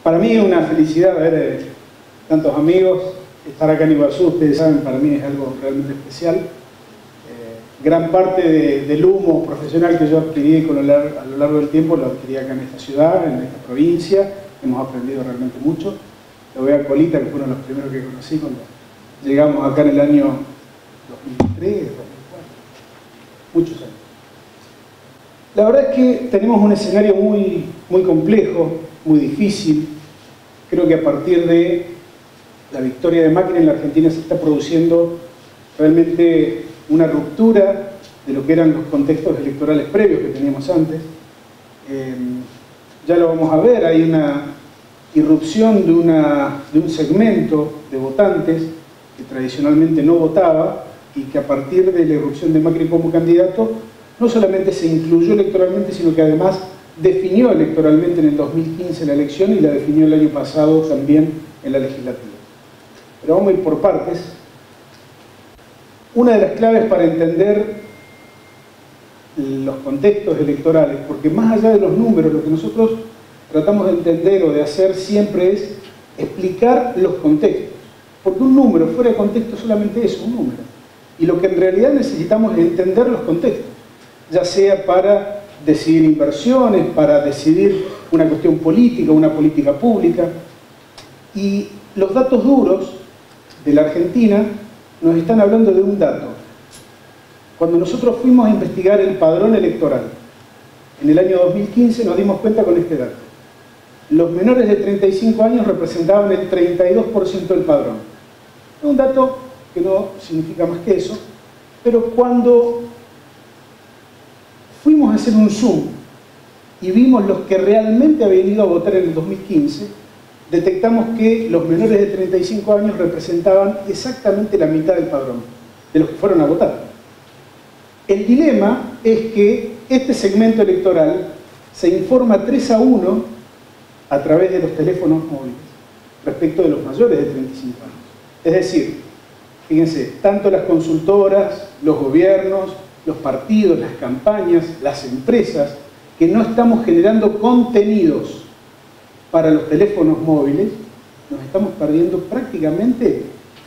Para mí es una felicidad ver tantos amigos, estar acá en Iguazú, ustedes saben, para mí es algo realmente especial. Gran parte del humo profesional que yo adquirí a lo largo del tiempo lo adquirí acá en esta ciudad, en esta provincia. Hemos aprendido realmente mucho. Lo veo a Colita, que fue uno de los primeros que conocí cuando llegamos acá en el año 2003, 2004, muchos años. La verdad es que tenemos un escenario muy complejo, muy difícil. Creo que a partir de la victoria de Macri en la Argentina se está produciendo realmente una ruptura de lo que eran los contextos electorales previos que teníamos antes. Ya lo vamos a ver, hay una irrupción de un segmento de votantes que tradicionalmente no votaba y que a partir de la irrupción de Macri como candidato no solamente se incluyó electoralmente, sino que además definió electoralmente en el 2015 la elección y la definió el año pasado también en la legislativa. Pero vamos a ir por partes. Una de las claves para entender los contextos electorales, porque más allá de los números, lo que nosotros tratamos de entender o de hacer siempre es explicar los contextos. Porque un número fuera de contexto solamente es un número. Y lo que en realidad necesitamos es entender los contextos, ya sea para decidir inversiones, para decidir una cuestión política, una política pública. Y los datos duros de la Argentina nos están hablando de un dato. Cuando nosotros fuimos a investigar el padrón electoral en el año 2015 nos dimos cuenta con este dato. Los menores de 35 años representaban el 32% del padrón. Es un dato que no significa más que eso, pero cuando fuimos a hacer un zoom y vimos los que realmente habían ido a votar en el 2015, detectamos que los menores de 35 años representaban exactamente la mitad del padrón de los que fueron a votar. El dilema es que este segmento electoral se informa 3-1 a través de los teléfonos móviles respecto de los mayores de 35 años. Es decir, fíjense, tanto las consultoras, los gobiernos, los partidos, las campañas, las empresas, que no estamos generando contenidos para los teléfonos móviles, nos estamos perdiendo prácticamente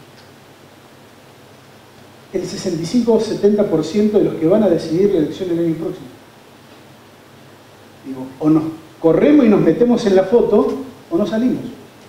el 65 o 70% de los que van a decidir la elección el año próximo. Digo, o nos corremos y nos metemos en la foto, o no salimos.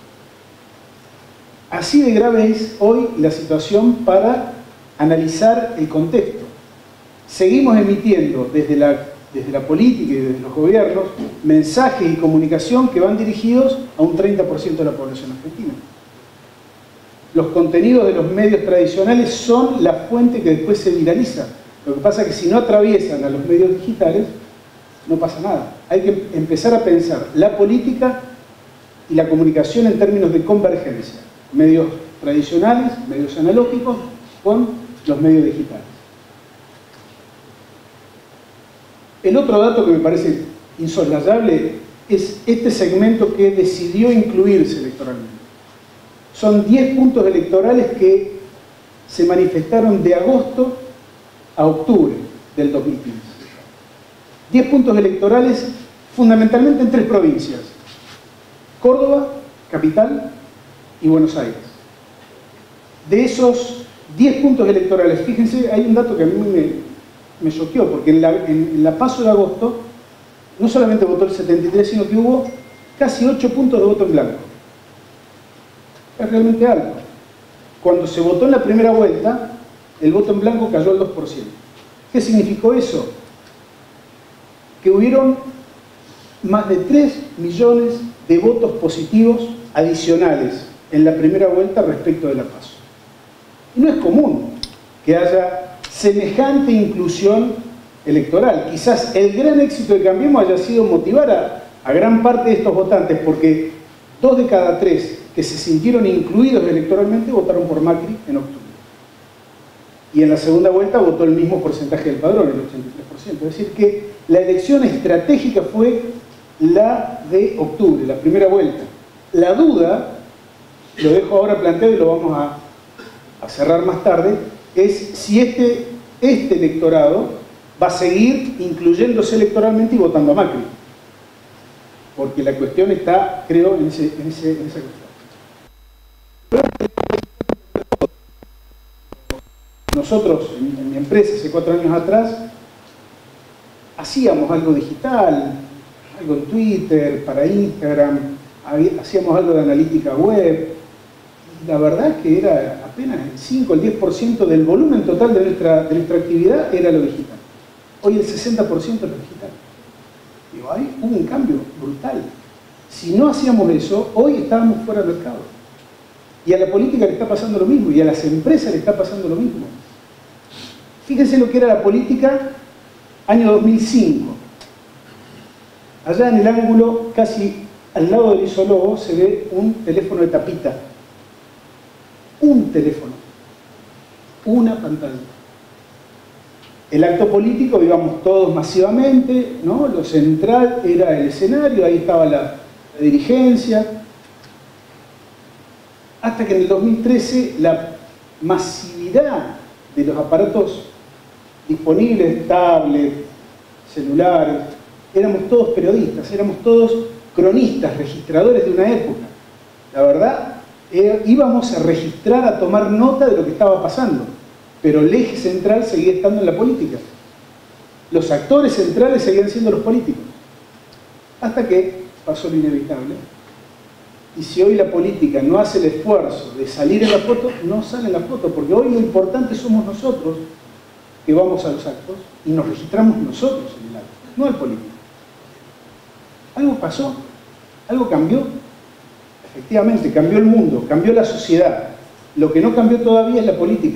Así de grave es hoy la situación para analizar el contexto. Seguimos emitiendo desde la política y desde los gobiernos mensajes y comunicación que van dirigidos a un 30% de la población argentina. Los contenidos de los medios tradicionales son la fuente que después se viraliza. Lo que pasa es que si no atraviesan a los medios digitales, no pasa nada. Hay que empezar a pensar la política y la comunicación en términos de convergencia. Medios tradicionales, medios analógicos, con los medios digitales. El otro dato que me parece insoslayable es este segmento que decidió incluirse electoralmente. Son 10 puntos electorales que se manifestaron de agosto a octubre del 2015. 10 puntos electorales fundamentalmente en 3 provincias: Córdoba, capital, y Buenos Aires. De esos 10 puntos electorales, fíjense, hay un dato que a mí me choqueó, porque en la PASO de agosto no solamente votó el 73, sino que hubo casi 8 puntos de voto en blanco. Es realmente alto. Cuando se votó en la primera vuelta, el voto en blanco cayó al 2%. ¿Qué significó eso? Que hubieron más de 3 millones de votos positivos adicionales en la primera vuelta respecto de la PASO. Y no es común que haya semejante inclusión electoral. Quizás el gran éxito de Cambiemos haya sido motivar a gran parte de estos votantes, porque 2 de cada 3 que se sintieron incluidos electoralmente votaron por Macri en octubre. Y en la segunda vuelta votó el mismo porcentaje del padrón, el 83%. Es decir, que la elección estratégica fue la de octubre, la primera vuelta. La duda, lo dejo ahora planteado y lo vamos a cerrar más tarde, es si este electorado va a seguir incluyéndose electoralmente y votando a Macri. porque la cuestión está, creo, en esa cuestión. Nosotros, en mi empresa, hace 4 años atrás, hacíamos algo digital, algo en Twitter, para Instagram, hacíamos algo de analítica web. La verdad es que era apenas el 5, el 10% del volumen total de nuestra actividad era lo digital. Hoy el 60% es lo digital. Digo, ahí hubo un cambio brutal. Si no hacíamos eso, hoy estábamos fuera del mercado. Y a la política le está pasando lo mismo, y a las empresas le está pasando lo mismo. Fíjense lo que era la política año 2005. Allá en el ángulo, casi al lado del isólogo, se ve un teléfono de tapita. Un teléfono. Una pantalla. El acto político, íbamos todos masivamente, ¿no? Lo central era el escenario, ahí estaba la dirigencia. Hasta que en el 2013 la masividad de los aparatos disponibles, tablets, celulares, éramos todos periodistas, éramos todos cronistas, registradores de una época. La verdad, íbamos a registrar, a tomar nota de lo que estaba pasando, pero el eje central seguía estando en la política. Los actores centrales seguían siendo los políticos. Hasta que pasó lo inevitable. Y si hoy la política no hace el esfuerzo de salir en la foto, no sale en la foto, porque hoy lo importante somos nosotros que vamos a los actos y nos registramos nosotros en el acto, no el político. Algo pasó, algo cambió. Efectivamente, cambió el mundo, cambió la sociedad. Lo que no cambió todavía es la política.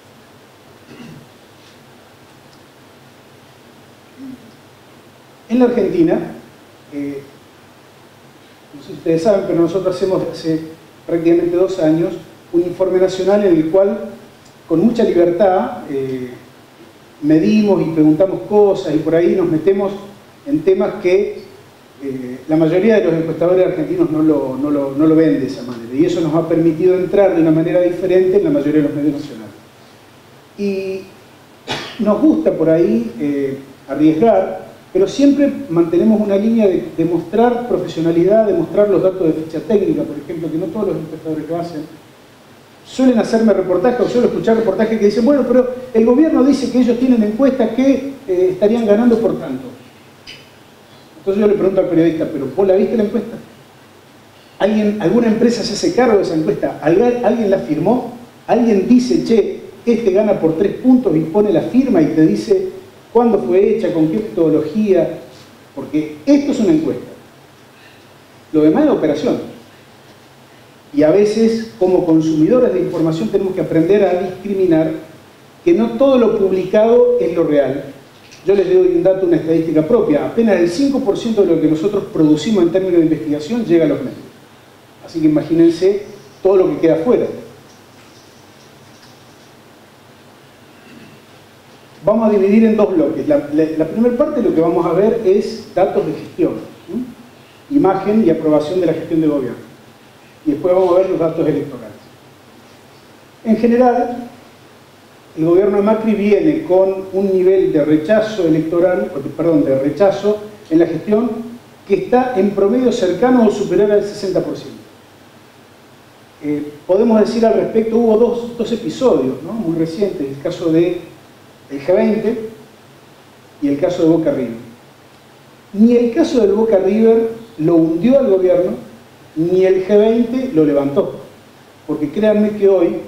En la Argentina, no sé si ustedes saben, pero nosotros hacemos hace prácticamente 2 años un informe nacional en el cual, con mucha libertad, medimos y preguntamos cosas y por ahí nos metemos en temas que la mayoría de los encuestadores argentinos no lo ven de esa manera, y eso nos ha permitido entrar de una manera diferente en la mayoría de los medios nacionales. Y nos gusta por ahí arriesgar, pero siempre mantenemos una línea de mostrar profesionalidad, de mostrar los datos de ficha técnica, por ejemplo, que no todos los encuestadores lo hacen. Suelen hacerme reportajes, o suelo escuchar reportajes que dicen, bueno, pero el gobierno dice que ellos tienen encuestas que estarían ganando por tanto. Entonces yo le pregunto al periodista, ¿pero vos la viste la encuesta? ¿Alguna empresa se hace cargo de esa encuesta? ¿Alguien la firmó? ¿Alguien dice, che, este gana por 3 puntos y pone la firma y te dice cuándo fue hecha, con qué metodología? Porque esto es una encuesta. Lo demás es la operación. Y a veces, como consumidores de información, tenemos que aprender a discriminar que no todo lo publicado es lo real. Yo les doy un dato, una estadística propia. Apenas el 5% de lo que nosotros producimos en términos de investigación llega a los medios. Así que imagínense todo lo que queda afuera. Vamos a dividir en 2 bloques. La primera parte lo que vamos a ver es datos de gestión, ¿sí? Imagen y aprobación de la gestión de gobierno. Y después vamos a ver los datos electorales. En general, el gobierno de Macri viene con un nivel de rechazo electoral, perdón, de rechazo en la gestión que está en promedio cercano o superior al 60%. Podemos decir al respecto, hubo dos episodios, ¿no?, muy recientes, el caso del G20 y el caso de Boca River. Ni el caso del Boca River lo hundió al gobierno, ni el G20 lo levantó, porque créanme que hoy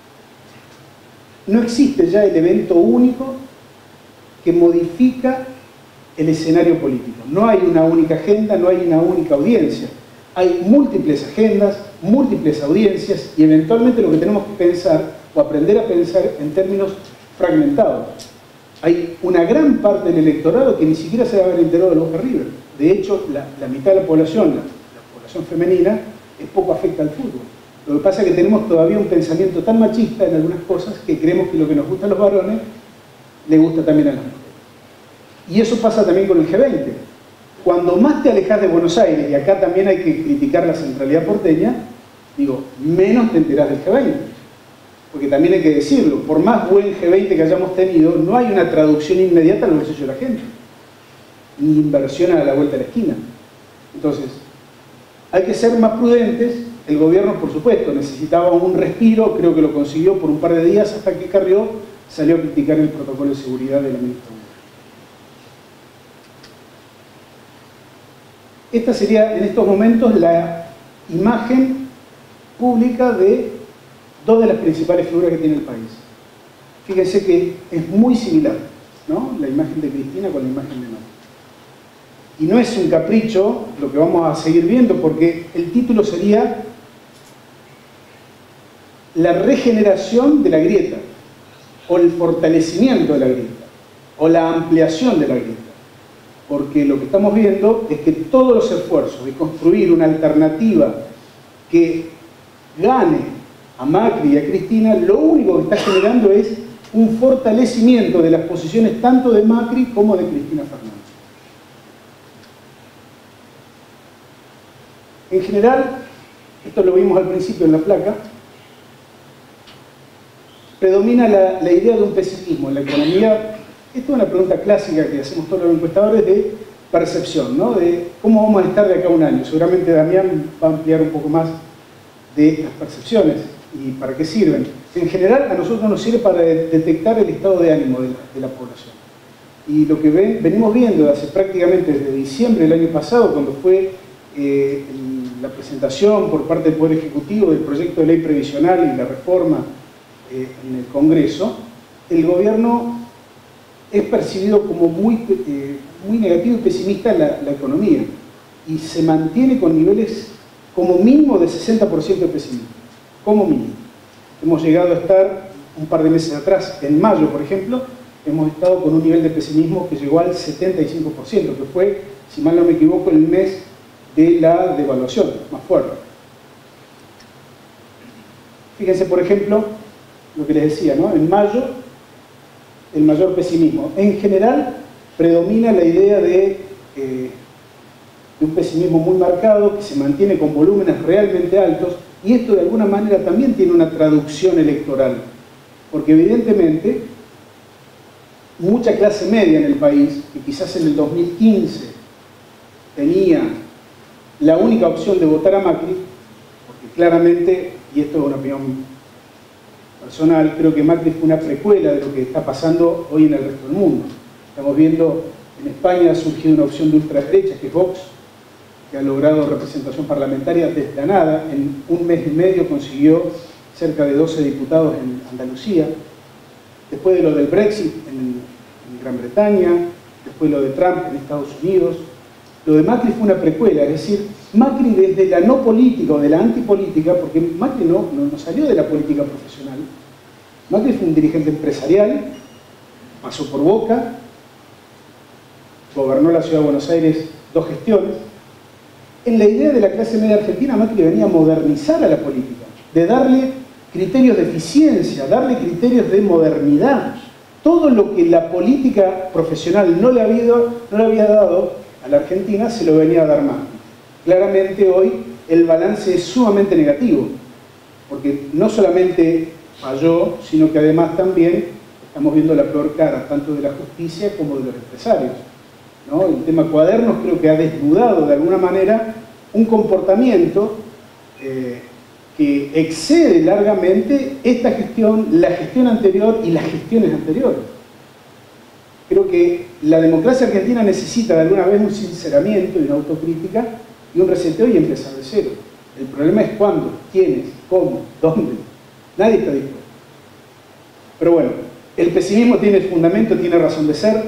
no existe ya el evento único que modifica el escenario político. No hay una única agenda, no hay una única audiencia. Hay múltiples agendas, múltiples audiencias, y eventualmente lo que tenemos que pensar, o aprender a pensar, en términos fragmentados. Hay una gran parte del electorado que ni siquiera se va a haber enterado de Boca River. De hecho, la mitad de la población femenina es poco afecta al fútbol. Lo que pasa es que tenemos todavía un pensamiento tan machista en algunas cosas que creemos que lo que nos gusta a los varones le gusta también a las mujeres. Y eso pasa también con el G20. Cuando más te alejas de Buenos Aires, y acá también hay que criticar la centralidad porteña, digo, menos te enterás del G20. Porque también hay que decirlo, por más buen G20 que hayamos tenido, no hay una traducción inmediata al bolsillo de la gente, ni inversión a la vuelta de la esquina. Entonces, hay que ser más prudentes. El gobierno, por supuesto, necesitaba un respiro, creo que lo consiguió por un par de días, hasta que Carrió salió a criticar el protocolo de seguridad de la ministra. Esta sería, en estos momentos, la imagen pública de dos de las principales figuras que tiene el país. Fíjense que es muy similar, ¿no?, la imagen de Cristina con la imagen de Macri. Y no es un capricho lo que vamos a seguir viendo, porque el título sería la regeneración de la grieta, o el fortalecimiento de la grieta, o la ampliación de la grieta. Porque lo que estamos viendo es que todos los esfuerzos de construir una alternativa que gane a Macri y a Cristina, lo único que está generando es un fortalecimiento de las posiciones tanto de Macri como de Cristina Fernández. En general, esto lo vimos al principio en la placa, predomina la idea de un pesimismo en la economía. Esta es una pregunta clásica que hacemos todos los encuestadores de percepción, ¿no?, de cómo vamos a estar de acá a un año. Seguramente Damián va a ampliar un poco más de las percepciones y para qué sirven. En general, a nosotros nos sirve para detectar el estado de ánimo de la población. Y lo que venimos viendo hace prácticamente desde diciembre del año pasado, cuando fue la presentación por parte del Poder Ejecutivo del proyecto de ley previsional y la reforma en el Congreso, el gobierno es percibido como muy negativo y pesimista en la economía, y se mantiene con niveles como mínimo de 60% de pesimismo, como mínimo. Hemos llegado a estar un par de meses atrás, en mayo por ejemplo, hemos estado con un nivel de pesimismo que llegó al 75%, que fue, si mal no me equivoco, el mes de la devaluación más fuerte. Fíjense, por ejemplo, lo que les decía, ¿no?, en mayo, el mayor pesimismo. En general, predomina la idea de un pesimismo muy marcado, que se mantiene con volúmenes realmente altos, y esto de alguna manera también tiene una traducción electoral, porque evidentemente mucha clase media en el país, que quizás en el 2015 tenía la única opción de votar a Macri, porque claramente, y esto es una opinión personal, creo que Macri fue una precuela de lo que está pasando hoy en el resto del mundo. Estamos viendo, en España ha surgido una opción de ultraderecha, que es Vox, que ha logrado representación parlamentaria desde la nada. En un mes y medio consiguió cerca de 12 diputados en Andalucía. Después de lo del Brexit en Gran Bretaña, después de lo de Trump en Estados Unidos, lo de Macri fue una precuela, es decir, Macri desde la no política o de la antipolítica, porque Macri no salió de la política profesional. Macri fue un dirigente empresarial, pasó por Boca, gobernó la ciudad de Buenos Aires 2 gestiones. En la idea de la clase media argentina, Macri venía a modernizar a la política, de darle criterios de eficiencia, darle criterios de modernidad. Todo lo que la política profesional no le había dado a la Argentina, se lo venía a dar Macri. Claramente hoy el balance es sumamente negativo, porque no solamente falló, sino que además también estamos viendo la peor cara, tanto de la justicia como de los empresarios, ¿no? El tema Cuadernos creo que ha desnudado de alguna manera un comportamiento que excede largamente esta gestión, la gestión anterior y las gestiones anteriores. Creo que la democracia argentina necesita de alguna vez un sinceramiento y una autocrítica y un reseteo y empezar de cero. El problema es cuándo, quiénes, cómo, dónde. Nadie está dispuesto. Pero bueno, el pesimismo tiene fundamento, tiene razón de ser.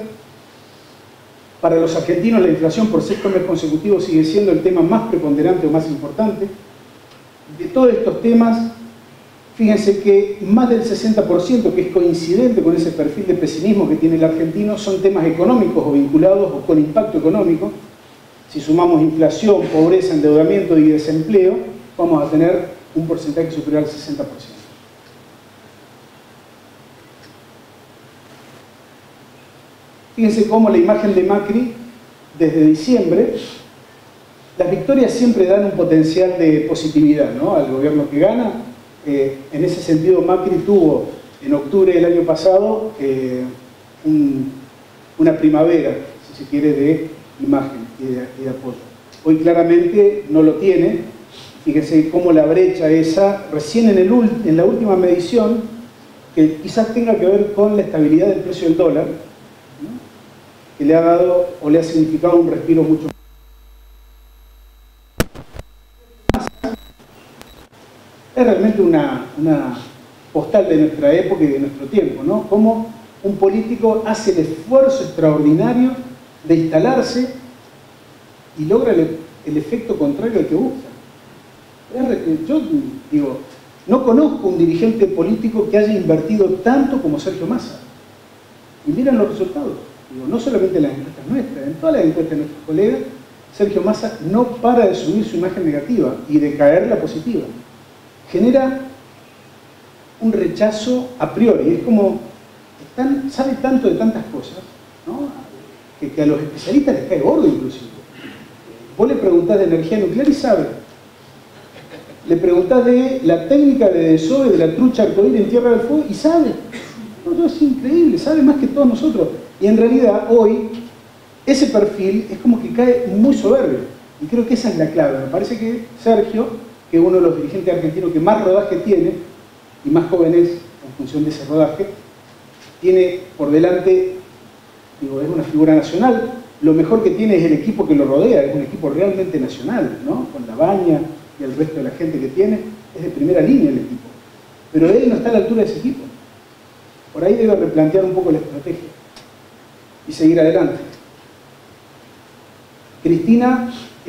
Para los argentinos la inflación por 6 meses consecutivos sigue siendo el tema más preponderante o más importante. De todos estos temas, fíjense que más del 60%, que es coincidente con ese perfil de pesimismo que tiene el argentino, son temas económicos o vinculados o con impacto económico. Si sumamos inflación, pobreza, endeudamiento y desempleo, vamos a tener un porcentaje superior al 60%. Fíjense cómo la imagen de Macri, desde diciembre, las victorias siempre dan un potencial de positividad, ¿no?, al gobierno que gana. En ese sentido, Macri tuvo en octubre del año pasado una primavera, si se quiere, de imagen y de apoyo. Hoy claramente no lo tiene. Fíjense cómo la brecha esa, recién en la última medición, que quizás tenga que ver con la estabilidad del precio del dólar, ¿no?, que le ha dado o le ha significado un respiro mucho más. Es realmente una postal de nuestra época y de nuestro tiempo, ¿no? Cómo un político hace el esfuerzo extraordinario de instalarse y logra el efecto contrario al que busca. Yo digo, no conozco un dirigente político que haya invertido tanto como Sergio Massa. Y miren los resultados. Digo, no solamente en las encuestas nuestras, en todas las encuestas de nuestros colegas, Sergio Massa no para de subir su imagen negativa y de caer la positiva. Genera un rechazo a priori. Es como, sabe tanto de tantas cosas, ¿no?, que a los especialistas les cae gordo inclusive. Vos le preguntás de energía nuclear y sabe. Le preguntás de la técnica de desove de la trucha arcoíris en Tierra del Fuego y sabe. No, es increíble, sabe más que todos nosotros. Y en realidad hoy ese perfil es como que cae muy soberbio. Y creo que esa es la clave. Me parece que Sergio, que es uno de los dirigentes argentinos que más rodaje tiene, y más joven es en función de ese rodaje, tiene por delante, digo, es una figura nacional. Lo mejor que tiene es el equipo que lo rodea, es un equipo realmente nacional, ¿no?, con la Baña y el resto de la gente que tiene, es de primera línea el equipo. Pero él no está a la altura de ese equipo. Por ahí debe replantear un poco la estrategia y seguir adelante. Cristina,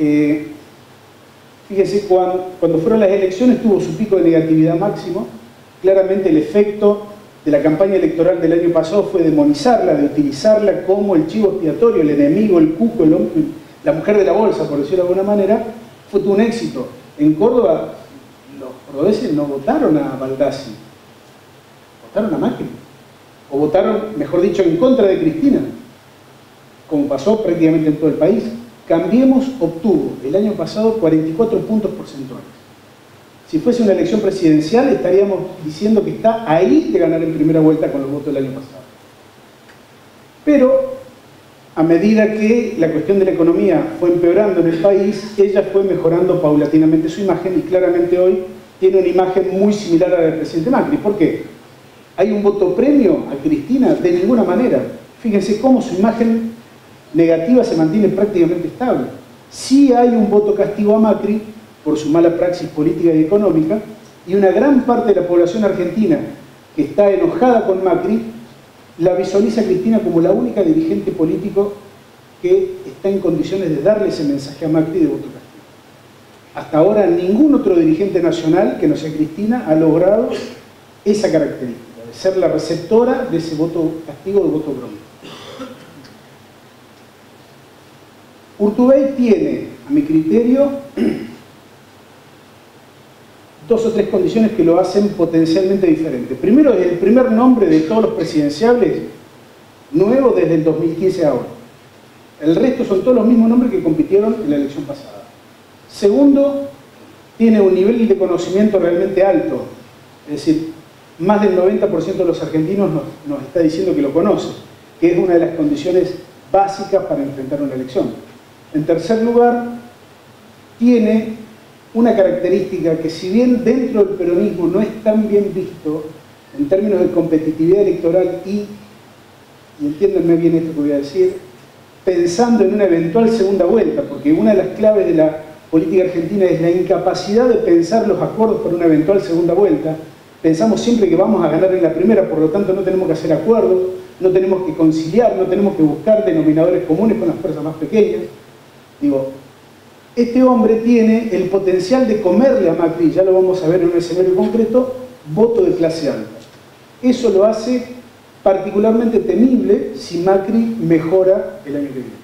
fíjese, cuando fueron las elecciones tuvo su pico de negatividad máximo. Claramente el efecto de la campaña electoral del año pasado fue demonizarla, de utilizarla como el chivo expiatorio, el enemigo, el cuco, la mujer de la bolsa, por decirlo de alguna manera. Fue todo un éxito. En Córdoba, los cordobeses no votaron a Baldassi, votaron a Macri. O votaron, mejor dicho, en contra de Cristina, como pasó prácticamente en todo el país. Cambiemos obtuvo el año pasado 44 puntos porcentuales. Si fuese una elección presidencial, estaríamos diciendo que está ahí de ganar en primera vuelta con los votos del año pasado. Pero, a medida que la cuestión de la economía fue empeorando en el país, ella fue mejorando paulatinamente su imagen y claramente hoy tiene una imagen muy similar a la del presidente Macri. ¿Por qué? ¿Hay un voto premio a Cristina? De ninguna manera. Fíjense cómo su imagen negativa se mantiene prácticamente estable. Sí hay un voto castigo a Macri por su mala praxis política y económica, y una gran parte de la población argentina que está enojada con Macri la visualiza a Cristina como la única dirigente político que está en condiciones de darle ese mensaje a Macri de voto castigo. Hasta ahora ningún otro dirigente nacional que no sea Cristina ha logrado esa característica, de ser la receptora de ese voto castigo, de voto broma. Urtubey tiene, a mi criterio, dos o tres condiciones que lo hacen potencialmente diferente. Primero, es el primer nombre de todos los presidenciables nuevo desde el 2015 a ahora. El resto son todos los mismos nombres que compitieron en la elección pasada. Segundo, tiene un nivel de conocimiento realmente alto. Es decir, más del 90% de los argentinos nos está diciendo que lo conoce, que es una de las condiciones básicas para enfrentar una elección. En tercer lugar, tiene una característica que, si bien dentro del peronismo no es tan bien visto en términos de competitividad electoral y entiéndanme bien esto que voy a decir, pensando en una eventual segunda vuelta, porque una de las claves de la política argentina es la incapacidad de pensar los acuerdos para una eventual segunda vuelta. Pensamos siempre que vamos a ganar en la primera, por lo tanto no tenemos que hacer acuerdos, no tenemos que conciliar, no tenemos que buscar denominadores comunes con las fuerzas más pequeñas. Digo, este hombre tiene el potencial de comerle a Macri, ya lo vamos a ver en un escenario concreto, voto de clase alta. Eso lo hace particularmente temible si Macri mejora el año que viene.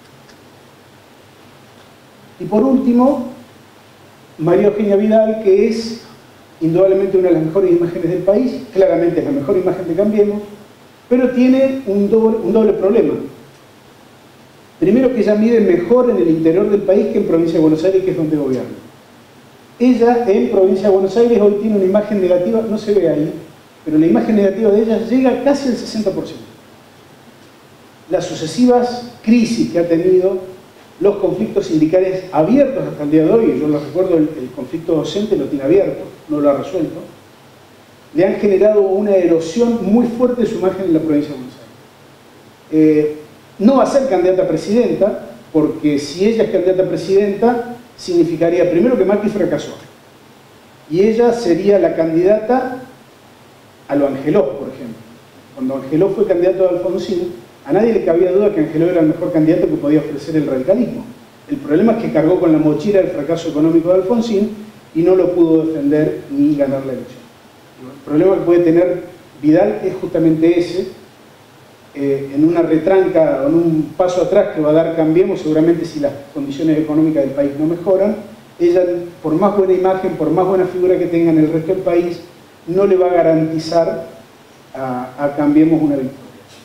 Y por último, María Eugenia Vidal, que es indudablemente una de las mejores imágenes del país, claramente es la mejor imagen de Cambiemos, pero tiene un doble problema. Primero, que ella mide mejor en el interior del país que en Provincia de Buenos Aires, que es donde gobierna. Ella en Provincia de Buenos Aires hoy tiene una imagen negativa, no se ve ahí, pero la imagen negativa de ella llega casi al 60%. Las sucesivas crisis que ha tenido los conflictos sindicales abiertos hasta el día de hoy, yo lo recuerdo, el conflicto docente lo tiene abierto, no lo ha resuelto, le han generado una erosión muy fuerte de su imagen en la provincia de Buenos Aires. No va a ser candidata a presidenta, porque si ella es candidata a presidenta, significaría primero que Macri fracasó, y ella sería la candidata a lo Angeló, por ejemplo. Cuando Angeló fue candidato de Alfonsín, a nadie le cabía duda que Angeló era el mejor candidato que podía ofrecer el radicalismo. El problema es que cargó con la mochila el fracaso económico de Alfonsín y no lo pudo defender ni ganar la elección. El problema que puede tener Vidal es justamente ese, en una retranca o en un paso atrás que va a dar Cambiemos, seguramente si las condiciones económicas del país no mejoran, ella, por más buena imagen, por más buena figura que tenga en el resto del país, no le va a garantizar a Cambiemos una victoria.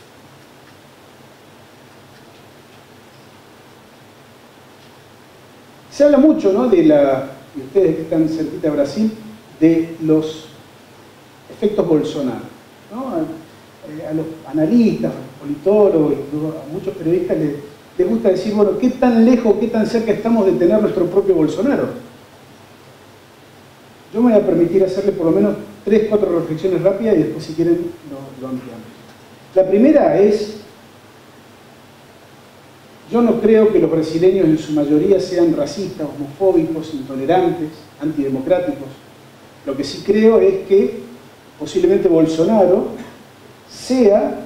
Se habla mucho, ¿no?, y ustedes que están cerquita de Brasil, de los efectos Bolsonaro, ¿no? A los analistas, a los politólogos, a muchos periodistas les gusta decir, bueno, ¿qué tan lejos, qué tan cerca estamos de tener nuestro propio Bolsonaro? Yo me voy a permitir hacerle por lo menos 3 o 4 reflexiones rápidas y después, si quieren, lo ampliamos. La primera es, yo no creo que los brasileños en su mayoría sean racistas, homofóbicos, intolerantes, antidemocráticos. Lo que sí creo es que posiblemente Bolsonaro sea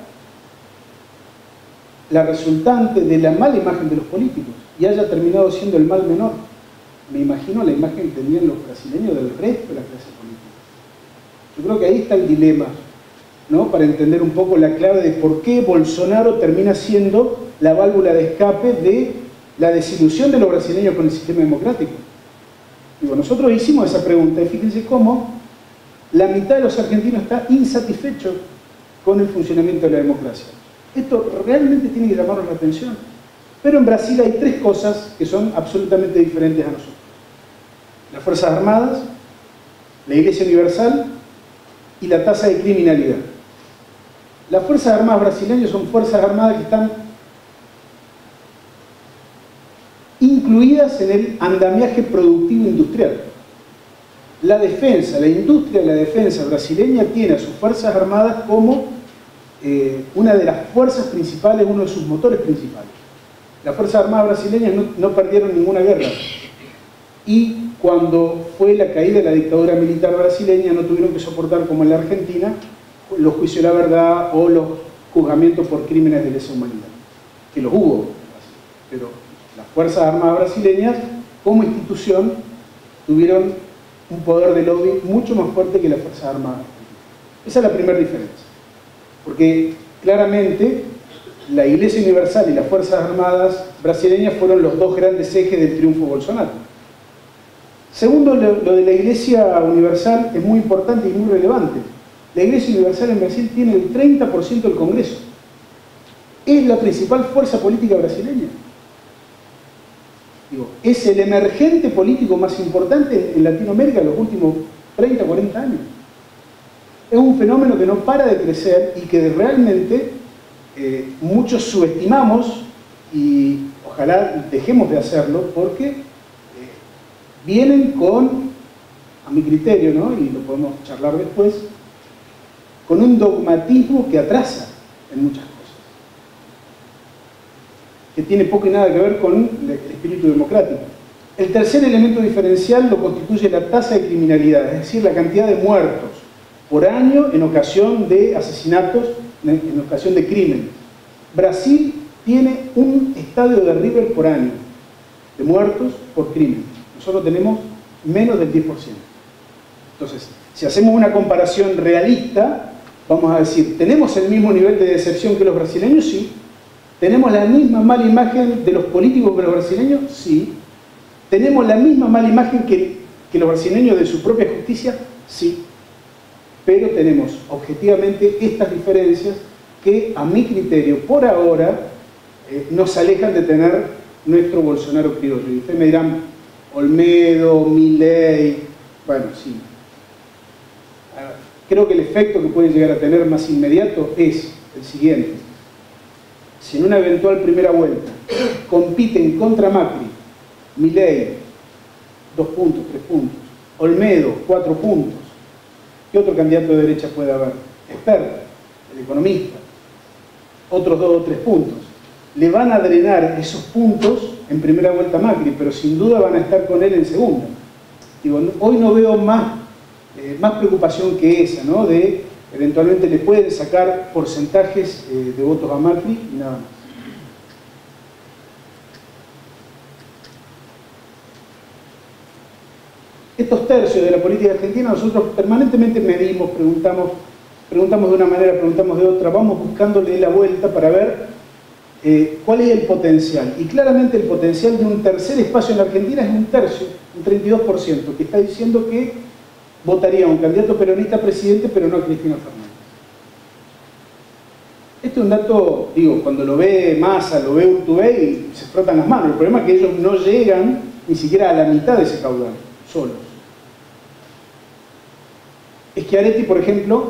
la resultante de la mala imagen de los políticos y haya terminado siendo el mal menor. Me imagino la imagen que tenían los brasileños del resto de la clase política. Yo creo que ahí está el dilema, ¿no?, para entender un poco la clave de por qué Bolsonaro termina siendo la válvula de escape de la desilusión de los brasileños con el sistema democrático. Digo, nosotros hicimos esa pregunta y fíjense cómo la mitad de los argentinos está insatisfecho con el funcionamiento de la democracia. Esto realmente tiene que llamarnos la atención. Pero en Brasil hay 3 cosas que son absolutamente diferentes a nosotros. Las Fuerzas Armadas, la Iglesia Universal y la tasa de criminalidad. Las Fuerzas Armadas brasileñas son Fuerzas Armadas que están incluidas en el andamiaje productivo industrial. La defensa, la industria de la defensa brasileña tiene a sus Fuerzas Armadas como una de las fuerzas principales, uno de sus motores principales. Las Fuerzas Armadas brasileñas no perdieron ninguna guerra. Y cuando fue la caída de la dictadura militar brasileña, no tuvieron que soportar, como en la Argentina, los juicios de la verdad o los juzgamientos por crímenes de lesa humanidad. Que los hubo, pero las Fuerzas Armadas brasileñas, como institución, tuvieron un poder de lobby mucho más fuerte que las Fuerzas Armadas. Esa es la primera diferencia. Porque claramente la Iglesia Universal y las Fuerzas Armadas brasileñas fueron los 2 grandes ejes del triunfo Bolsonaro. Segundo, lo de la Iglesia Universal es muy importante y muy relevante. La Iglesia Universal en Brasil tiene el 30% del Congreso. Es la principal fuerza política brasileña. Digo, es el emergente político más importante en Latinoamérica en los últimos 30, 40 años. Es un fenómeno que no para de crecer y que realmente muchos subestimamos y ojalá dejemos de hacerlo porque vienen con, a mi criterio, ¿no?, y lo podemos charlar después, con un dogmatismo que atrasa en muchas cosas, que tiene poco y nada que ver con el espíritu democrático. El tercer elemento diferencial lo constituye la tasa de criminalidad, es decir, la cantidad de muertos por año en ocasión de asesinatos, en ocasión de crímenes. Brasil tiene un estadio de River por año de muertos por crimen. Nosotros tenemos menos del 10%. Entonces, si hacemos una comparación realista, vamos a decir, ¿tenemos el mismo nivel de decepción que los brasileños? Sí. ¿Tenemos la misma mala imagen de los políticos que los brasileños? Sí. ¿Tenemos la misma mala imagen que los brasileños de su propia justicia? Sí. Pero tenemos objetivamente estas diferencias que, a mi criterio, por ahora, nos alejan de tener nuestro Bolsonaro criollo. Y ustedes me dirán, Olmedo, Milei, bueno, sí. Creo que el efecto que puede llegar a tener más inmediato es el siguiente. si en una eventual primera vuelta compiten contra Macri, Milei, 2 puntos, 3 puntos, Olmedo, 4 puntos, ¿qué otro candidato de derecha puede haber? Experto, el economista, otros 2 o 3 puntos. Le van a drenar esos puntos en primera vuelta a Macri, pero sin duda van a estar con él en segunda. Digo, hoy no veo más preocupación que esa, ¿no? De eventualmente le pueden sacar porcentajes de votos a Macri y nada más. Estos tercios de la política argentina nosotros permanentemente medimos, preguntamos de una manera, preguntamos de otra, vamos buscándole la vuelta para ver cuál es el potencial. Y claramente el potencial de un tercer espacio en la Argentina es un tercio, un 32%, que está diciendo que votaría a un candidato peronista presidente, pero no a Cristina Fernández. Este es un dato, digo, cuando lo ve Massa, lo ve Urtubey, se frotan las manos. El problema es que ellos no llegan ni siquiera a la mitad de ese caudal, solos. Schiaretti, por ejemplo,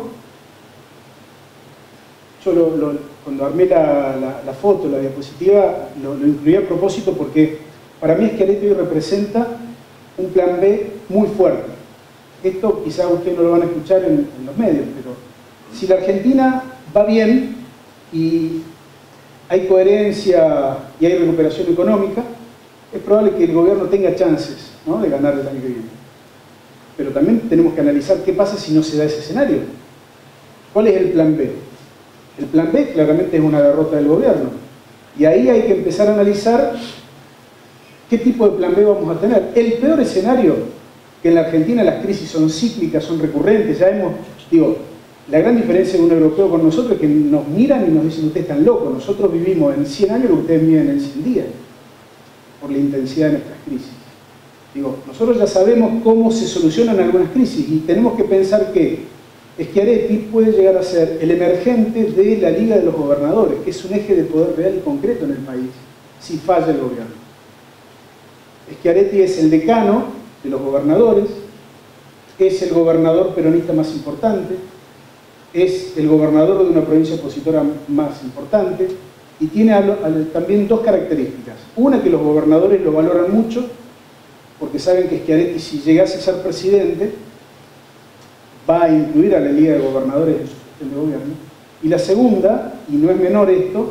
yo cuando armé la foto, la diapositiva, lo incluí a propósito porque para mí Schiaretti hoy representa un plan B muy fuerte. Esto quizá ustedes no lo van a escuchar en los medios, pero si la Argentina va bien y hay coherencia y hay recuperación económica, es probable que el gobierno tenga chances, ¿no?, de ganar el año que viene. Pero también tenemos que analizar qué pasa si no se da ese escenario. ¿Cuál es el plan B? El plan B claramente es una derrota del gobierno. Y ahí hay que empezar a analizar qué tipo de plan B vamos a tener. El peor escenario, que en la Argentina las crisis son cíclicas, son recurrentes, ya hemos, digo, la gran diferencia de un europeo con nosotros es que nos miran y nos dicen, ustedes están locos, nosotros vivimos en 100 años lo que ustedes viven en 100 días, por la intensidad de nuestras crisis. Digo, nosotros ya sabemos cómo se solucionan algunas crisis y tenemos que pensar que Schiaretti puede llegar a ser el emergente de la Liga de los Gobernadores, que es un eje de poder real y concreto en el país, si falla el gobierno. Schiaretti es el decano de los gobernadores, es el gobernador peronista más importante, es el gobernador de una provincia opositora más importante y tiene también 2 características. Una, que los gobernadores lo valoran mucho porque saben que Schiaretti, si llegase a ser presidente, va a incluir a la Liga de Gobernadores en su gestión de gobierno. Y la segunda, y no es menor esto,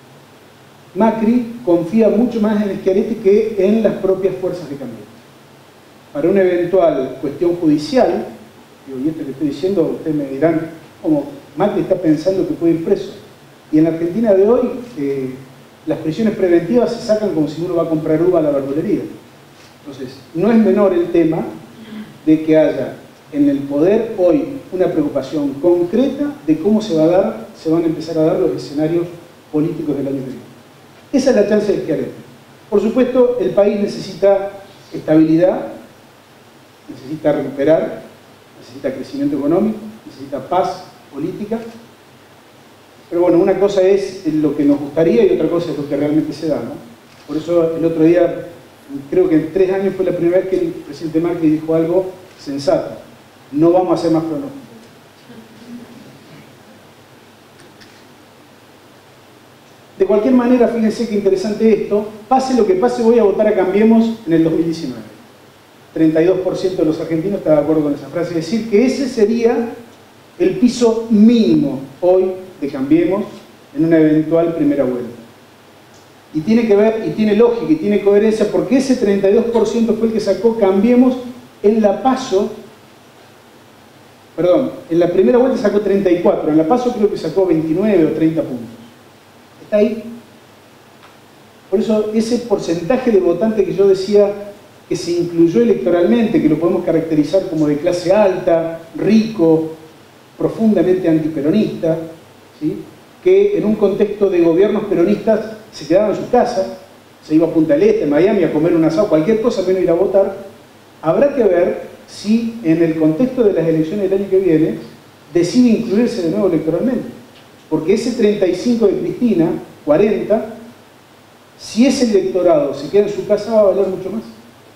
Macri confía mucho más en Schiaretti que en las propias fuerzas de cambio. Para una eventual cuestión judicial, y esto que estoy diciendo, ustedes me dirán, como Macri está pensando que puede ir preso. Y en la Argentina de hoy, las prisiones preventivas se sacan como si uno va a comprar uva a la verdulería. Entonces, no es menor el tema de que haya en el poder hoy una preocupación concreta de cómo se van a empezar a dar los escenarios políticos del año que viene. Esa es la chance de Schiaretti. Por supuesto, el país necesita estabilidad, necesita recuperar, necesita crecimiento económico, necesita paz política. Pero bueno, una cosa es lo que nos gustaría y otra cosa es lo que realmente se da, ¿no? Por eso el otro día, creo que en 3 años fue la primera vez que el presidente Macri dijo algo sensato: no vamos a hacer más pronósticos. De cualquier manera, fíjense qué interesante esto, pase lo que pase, voy a votar a Cambiemos en el 2019. 32% de los argentinos está de acuerdo con esa frase, es decir, que ese sería el piso mínimo hoy de Cambiemos en una eventual primera vuelta. Y tiene que ver, y tiene lógica, y tiene coherencia, porque ese 32% fue el que sacó Cambiemos en la PASO. Perdón, en la primera vuelta sacó 34, en la PASO creo que sacó 29 o 30 puntos. Está ahí. Por eso ese porcentaje de votantes que yo decía que se incluyó electoralmente, que lo podemos caracterizar como de clase alta, rico, profundamente antiperonista, ¿sí?, que en un contexto de gobiernos peronistas se quedaba en su casa, se iba a Punta del Este, Miami, a comer un asado, cualquier cosa menos ir a votar. Habrá que ver si en el contexto de las elecciones del año que viene decide incluirse de nuevo electoralmente. Porque ese 35 de Cristina, 40, si ese electorado se queda en su casa va a valer mucho más.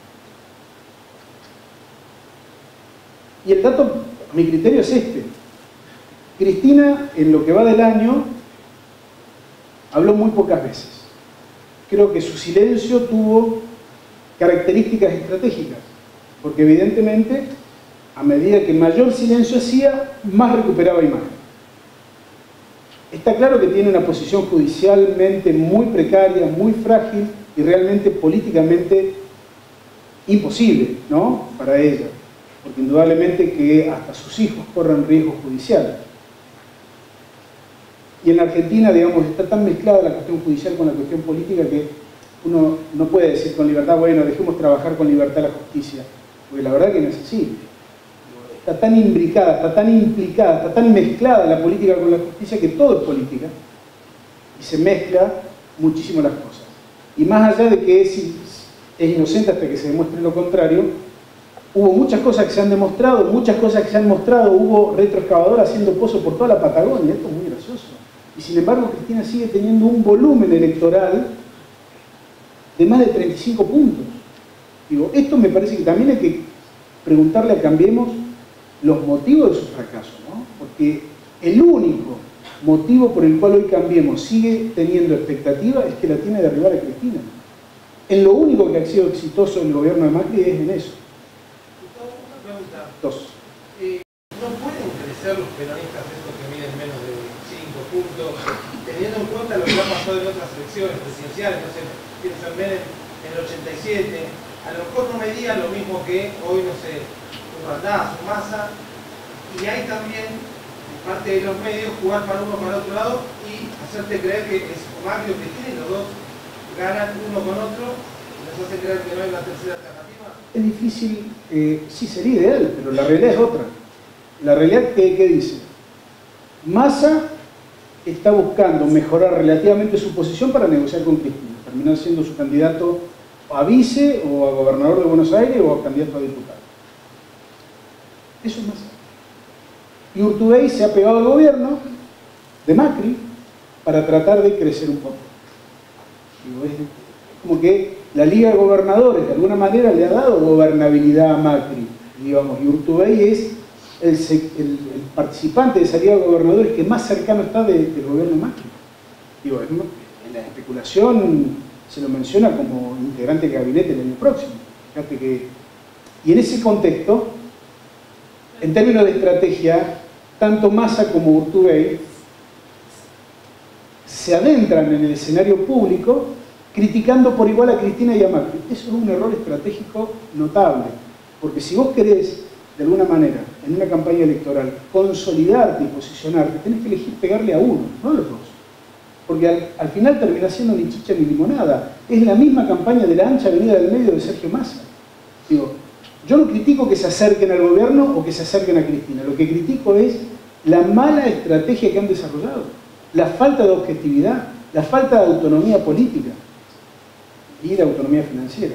Y el dato, a mi criterio, es este. Cristina, en lo que va del año, habló muy pocas veces. Creo que su silencio tuvo características estratégicas, porque evidentemente, a medida que mayor silencio hacía, más recuperaba imagen. Está claro que tiene una posición judicialmente muy precaria, muy frágil y realmente políticamente imposible, ¿no?, para ella, porque indudablemente que hasta sus hijos corren riesgos judiciales. Y en la Argentina, digamos, está tan mezclada la cuestión judicial con la cuestión política que uno no puede decir con libertad, bueno, dejemos trabajar con libertad la justicia, porque la verdad que no es así. Está tan imbricada, está tan implicada, está tan mezclada la política con la justicia que todo es política y se mezcla muchísimo las cosas. Y más allá de que es inocente hasta que se demuestre lo contrario, hubo muchas cosas que se han demostrado, hubo retroexcavador haciendo pozos por toda la Patagonia, esto es muy gracioso. Y sin embargo Cristina sigue teniendo un volumen electoral de más de 35 puntos. Digo, esto me parece que también hay que preguntarle a Cambiemos los motivos de su fracaso, ¿no? Porque el único motivo por el cual hoy Cambiemos sigue teniendo expectativa es que la tiene de derribar a Cristina. En lo único que ha sido exitoso el gobierno de Macri es en eso. Una pregunta. Dos. ¿No pueden crecer los peronistas estos que miden menos de 5 puntos, teniendo en cuenta lo que ha pasado en otras elecciones presidenciales? No sé, pienso en Menem en el 87, a lo mejor no medía lo mismo que hoy, no sé, Randazzo, Massa, y hay también, en parte de los medios, jugar para uno para otro lado y hacerte creer que es Macri o Cristina y los dos ganan uno con otro y nos hacen creer que no hay una tercera alternativa. Es difícil, sí sería ideal, pero la realidad es otra. La realidad, ¿qué dice? Massa está buscando mejorar relativamente su posición para negociar con Cristina, terminar siendo su candidato a vice o a gobernador de Buenos Aires o a candidato a diputado. Eso es Massa. Y Urtubey se ha pegado al gobierno de Macri para tratar de crecer un poco. Digo, es como que la Liga de Gobernadores de alguna manera le ha dado gobernabilidad a Macri, digamos, y Urtubey es el participante de esa Liga de Gobernadores que más cercano está del gobierno de Macri. Digo, en la especulación se lo menciona como integrante del gabinete el año próximo. Fíjate que, y en ese contexto, en términos de estrategia, tanto Massa como Urtubey se adentran en el escenario público criticando por igual a Cristina y a Macri. Eso es un error estratégico notable, porque si vos querés, de alguna manera, en una campaña electoral, consolidarte y posicionarte, tenés que elegir pegarle a uno, no a los dos. Porque al final termina siendo ni chicha ni limonada. Es la misma campaña de la ancha avenida del medio de Sergio Massa. Digo, yo no critico que se acerquen al gobierno o que se acerquen a Cristina. Lo que critico es la mala estrategia que han desarrollado, la falta de objetividad, la falta de autonomía política y de autonomía financiera.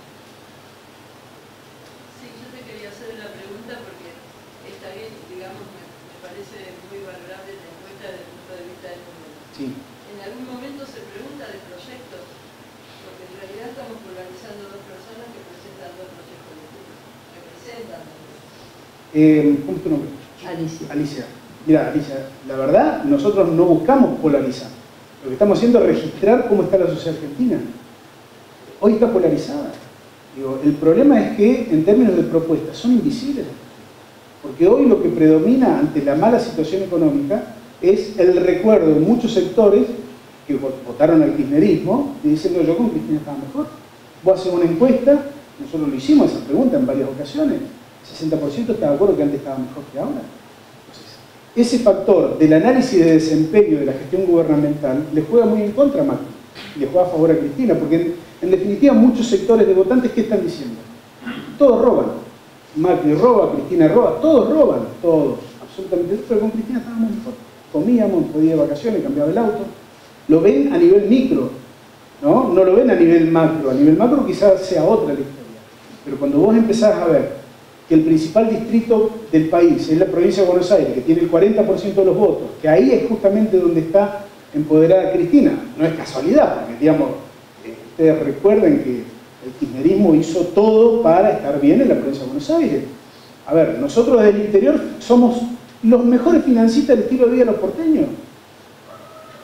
Sí, yo te quería hacer una pregunta porque está bien, digamos, me parece muy valorable la encuesta desde el punto de vista del número. Sí. En algún momento se pregunta de proyectos, porque en realidad estamos polarizando dos personas que presentan dos proyectos distintos, que presentan. ¿Cómo es tu nombre? Alicia. Alicia. Mira, Alicia, la verdad, nosotros no buscamos polarizar. Lo que estamos haciendo es registrar cómo está la sociedad argentina. Hoy está polarizada. Digo, el problema es que, en términos de propuestas, son invisibles. Porque hoy lo que predomina ante la mala situación económica es el recuerdo de muchos sectores que votaron al kirchnerismo y dicen, no, yo con Cristina estaba mejor. Vos haces una encuesta, nosotros lo hicimos esa pregunta en varias ocasiones, 60% está de acuerdo que antes estaba mejor que ahora. Entonces, ese factor del análisis de desempeño de la gestión gubernamental le juega muy en contra a Macri, y le juega a favor a Cristina, porque en definitiva muchos sectores de votantes, ¿qué están diciendo? Todos roban. Macri roba, Cristina roba, todos roban, todos, absolutamente, pero con Cristina estábamos mejor. Comíamos, podía ir de vacaciones, cambiaba el auto. Lo ven a nivel micro, ¿no? No lo ven a nivel macro. A nivel macro quizás sea otra la historia. Pero cuando vos empezás a ver que el principal distrito del país es la provincia de Buenos Aires, que tiene el 40% de los votos, que ahí es justamente donde está empoderada Cristina, no es casualidad, porque digamos, ustedes recuerden que el kirchnerismo hizo todo para estar bien en la provincia de Buenos Aires. A ver, nosotros desde el interior somos los mejores financistas del estilo de vida de los porteños.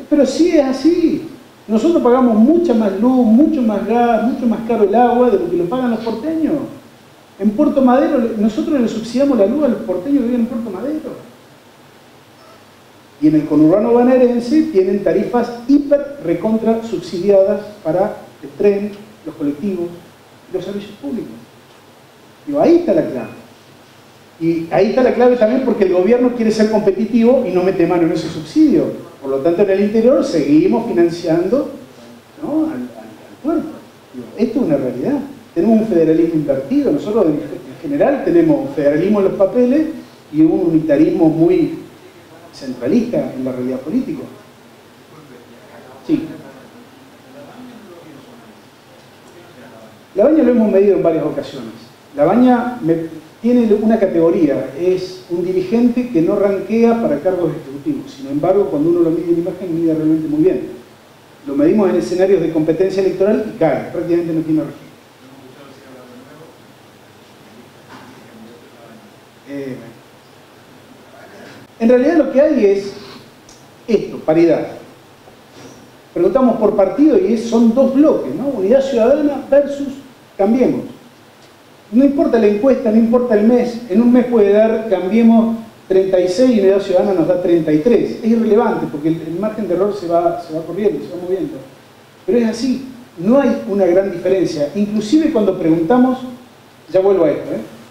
Pero sí es así. Nosotros pagamos mucha más luz, mucho más gas, mucho más caro el agua de lo que lo pagan los porteños. En Puerto Madero, nosotros le subsidiamos la luz a los porteños que viven en Puerto Madero. Y en el conurbano bonaerense tienen tarifas hiper recontra subsidiadas para el tren, los colectivos y los servicios públicos. Digo, ahí está la clave. Y ahí está la clave también porque el gobierno quiere ser competitivo y no mete mano en ese subsidio. Por lo tanto, en el interior seguimos financiando, ¿no?, al puerto. Digo, esto es una realidad. Tenemos un federalismo invertido. Nosotros en general tenemos un federalismo en los papeles y un unitarismo muy centralista en la realidad política. Sí. La Baña lo hemos medido en varias ocasiones. La Baña tiene una categoría, es un dirigente que no ranquea para cargos ejecutivos. Sin embargo, cuando uno lo mide en imagen, mide realmente muy bien. Lo medimos en escenarios de competencia electoral y cae, prácticamente no tiene registro. En realidad lo que hay es esto, paridad. Preguntamos por partido y son dos bloques, ¿no? Unidad Ciudadana versus Cambiemos. No importa la encuesta, no importa el mes, en un mes puede dar Cambiemos 36 y Unidad Ciudadana nos da 33. Es irrelevante porque el margen de error se va corriendo, se va moviendo. Pero es así, no hay una gran diferencia. Inclusive cuando preguntamos, ya vuelvo a esto,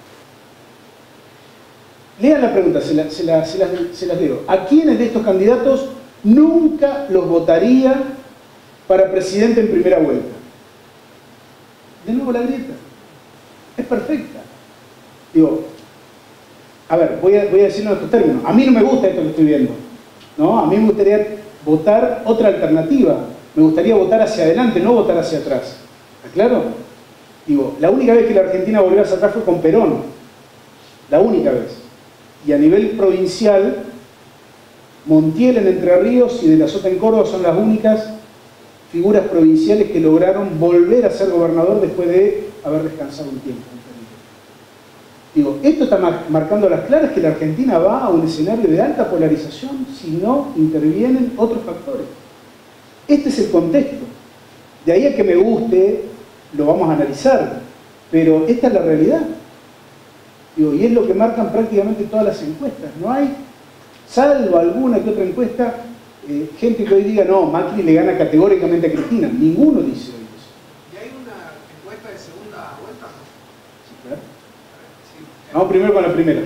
lean la pregunta, se las leo. ¿A quiénes de estos candidatos nunca los votaría para presidente en primera vuelta? De nuevo la grieta. Es perfecta. Digo, a ver, voy a decirlo en otros términos. A mí no me gusta esto que estoy viendo, ¿no? A mí me gustaría votar otra alternativa. Me gustaría votar hacia adelante, no votar hacia atrás. ¿Está claro? Digo, la única vez que la Argentina volvió hacia atrás fue con Perón. La única vez. Y a nivel provincial, Montiel en Entre Ríos y De la Sota en Córdoba son las únicas figuras provinciales que lograron volver a ser gobernador después de haber descansado un tiempo. Digo, esto está marcando a las claras que la Argentina va a un escenario de alta polarización si no intervienen otros factores. Este es el contexto. De ahí a que me guste, lo vamos a analizar, pero esta es la realidad. Digo, y es lo que marcan prácticamente todas las encuestas. No hay, salvo alguna que otra encuesta, gente que hoy diga, no, Macri le gana categóricamente a Cristina. Ninguno dice hoy eso. ¿Y hay una encuesta de segunda vuelta? Sí, claro. Sí. Vamos primero con la primera.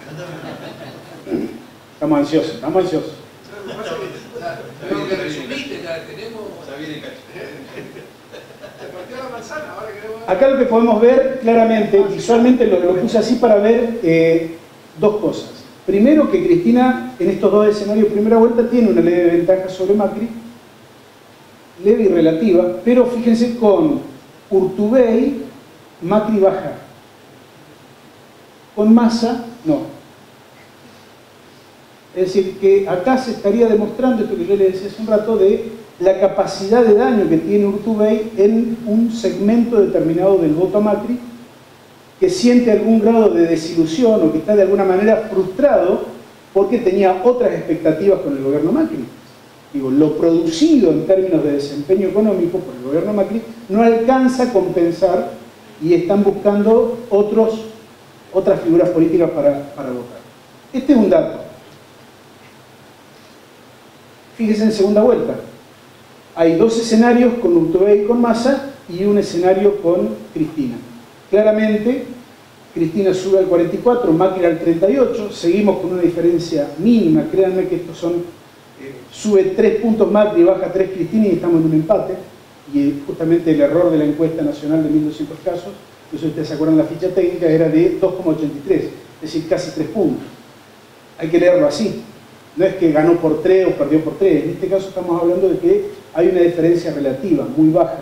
Estamos ansiosos, estamos ansiosos. Lo que resumiste, ya tenemos... Acá lo que podemos ver claramente, visualmente lo puse así para ver dos cosas. Primero, que Cristina en estos dos escenarios de primera vuelta tiene una leve ventaja sobre Macri, leve y relativa, pero fíjense con Urtubey, Macri baja. Con Massa, no. Es decir, que acá se estaría demostrando esto que yo les decía hace un rato de la capacidad de daño que tiene Urtubey en un segmento determinado del voto a Macri que siente algún grado de desilusión o que está de alguna manera frustrado porque tenía otras expectativas con el gobierno Macri. Digo, lo producido en términos de desempeño económico por el gobierno Macri no alcanza a compensar y están buscando otras figuras políticas para votar. Este es un dato. Fíjense en segunda vuelta. Hay dos escenarios con Urtubey y con Massa y un escenario con Cristina. Claramente, Cristina sube al 44, Macri al 38, seguimos con una diferencia mínima, créanme que estos son, sube 3 puntos Macri, baja 3 Cristina y estamos en un empate, y justamente el error de la encuesta nacional de 1200 casos, que si ustedes se acuerdan la ficha técnica, era de 2,83, es decir, casi 3 puntos. Hay que leerlo así. No es que ganó por 3 o perdió por 3. En este caso estamos hablando de que hay una diferencia relativa, muy baja.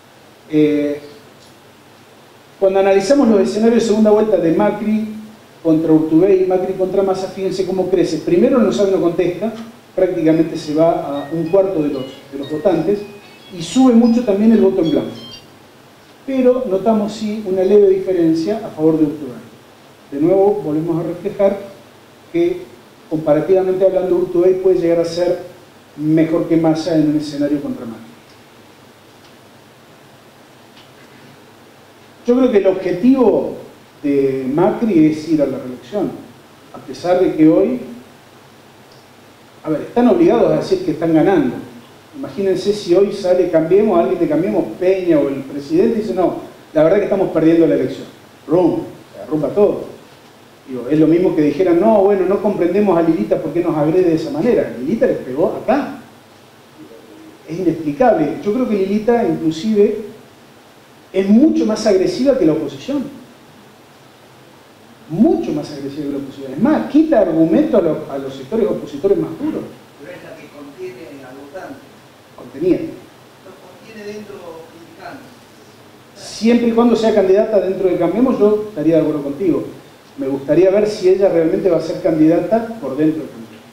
Cuando analizamos los escenarios de segunda vuelta de Macri contra Urtubey y Macri contra Massa, fíjense cómo crece. Primero no sabe, no contesta, prácticamente se va a un cuarto de los votantes, y sube mucho también el voto en blanco. Pero notamos sí una leve diferencia a favor de Urtubey. De nuevo volvemos a reflejar que comparativamente hablando, Urtubey puede llegar a ser mejor que Massa en un escenario contra Macri. Yo creo que el objetivo de Macri es ir a la reelección, a pesar de que hoy, a ver, están obligados a decir que están ganando. Imagínense si hoy sale Cambiemos, alguien de Cambiemos, Peña o el presidente dice, no, la verdad que estamos perdiendo la elección. Se derrumba todo. Digo, es lo mismo que dijeran, no, bueno, no comprendemos a Lilita por qué nos agrede de esa manera. Lilita les pegó acá. Es inexplicable. Yo creo que Lilita, inclusive, es mucho más agresiva que la oposición. Mucho más agresiva que la oposición. Es más, quita argumentos a los sectores opositores más duros. Pero es la que contiene al votante. Contenía. Lo contiene dentro criticando. Siempre y cuando sea candidata dentro de Cambiemos, yo estaría de acuerdo contigo. Me gustaría ver si ella realmente va a ser candidata por dentro de Cambiemos.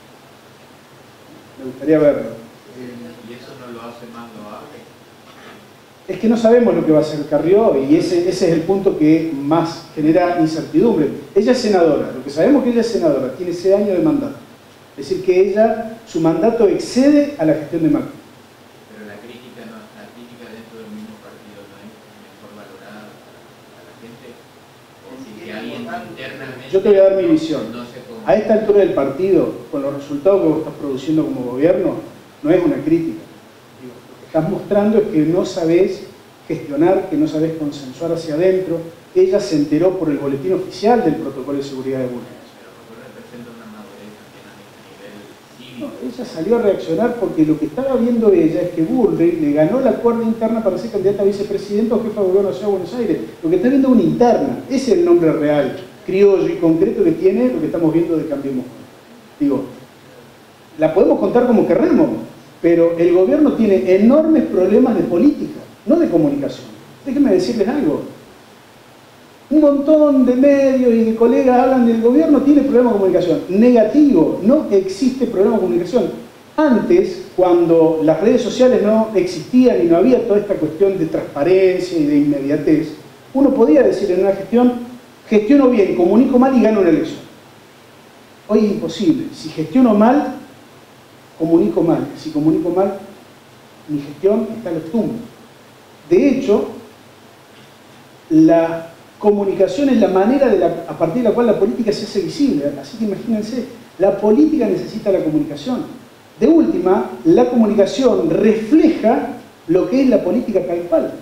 Me gustaría verlo. ¿Y eso no lo hace más loable? Es que no sabemos lo que va a hacer Carrió y ese es el punto que más genera incertidumbre. Ella es senadora, lo que sabemos es que ella es senadora, tiene 6 años de mandato. Es decir, que ella, su mandato excede a la gestión de Macri. Pero la crítica dentro del mismo partido no es mejor valorada a la gente. O si que alguien internamente... Yo te voy a dar mi visión. No sé cómo. A esta altura del partido, con los resultados que vos estás produciendo como gobierno, no es una crítica. Digo, lo que estás mostrando es que no sabés gestionar, que no sabés consensuar hacia adentro. Ella se enteró por el boletín oficial del protocolo de seguridad de Bullrich. Pero representa una madurez también a nivel No, cívico. ella salió a reaccionar porque lo que estaba viendo ella es que Bullrich le ganó la cuerda interna para ser candidata a vicepresidente o jefa de gobierno de la Ciudad de Buenos Aires. Lo que está viendo es una interna. Ese es el nombre real, criollo y concreto que tiene lo que estamos viendo de Cambiemos. Digo, la podemos contar como querramos, pero el gobierno tiene enormes problemas de política, no de comunicación. Déjenme decirles algo. Un montón de medios y de colegas hablan del gobierno, tiene problemas de comunicación. Negativo, no existe problema de comunicación. Antes, cuando las redes sociales no existían y no había toda esta cuestión de transparencia y de inmediatez, uno podía decir en una gestión, gestiono bien, comunico mal y gano una elección. Hoy es imposible. Si gestiono mal, comunico mal. Si comunico mal, mi gestión está en los tumbos. De hecho, la comunicación es la manera a partir de la cual la política se hace visible. Así que imagínense, la política necesita la comunicación. De última, la comunicación refleja lo que es la política tal cual.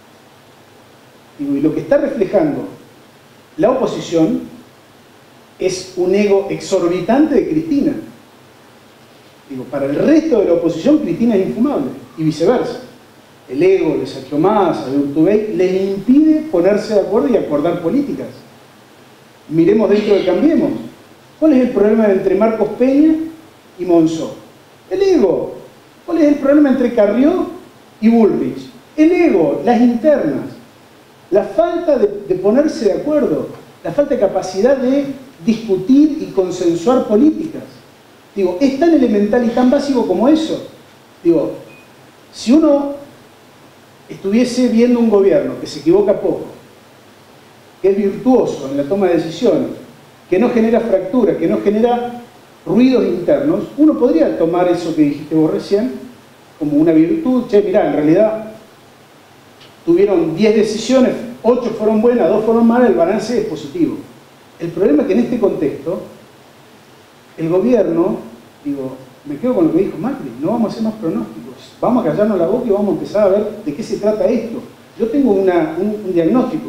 Y lo que está reflejando la oposición es un ego exorbitante de Cristina. Digo, para el resto de la oposición, Cristina es infumable, y viceversa. El ego de Sergio Massa, de Urtubey, les impide ponerse de acuerdo y acordar políticas. Miremos dentro de Cambiemos. ¿Cuál es el problema entre Marcos Peña y Monzó? El ego. ¿Cuál es el problema entre Carrió y Bullrich? El ego, las internas. La falta de ponerse de acuerdo, la falta de capacidad de discutir y consensuar políticas. Digo, es tan elemental y tan básico como eso. Digo, si uno estuviese viendo un gobierno que se equivoca poco, que es virtuoso en la toma de decisiones, que no genera fracturas, que no genera ruidos internos, uno podría tomar eso que dijiste vos recién como una virtud. Che, mirá, en realidad tuvieron 10 decisiones, 8 fueron buenas, 2 fueron malas, el balance es positivo. El problema es que en este contexto, el gobierno, digo, me quedo con lo que dijo Macri, no vamos a hacer más pronósticos, vamos a callarnos la boca y vamos a empezar a ver de qué se trata esto. Yo tengo un diagnóstico.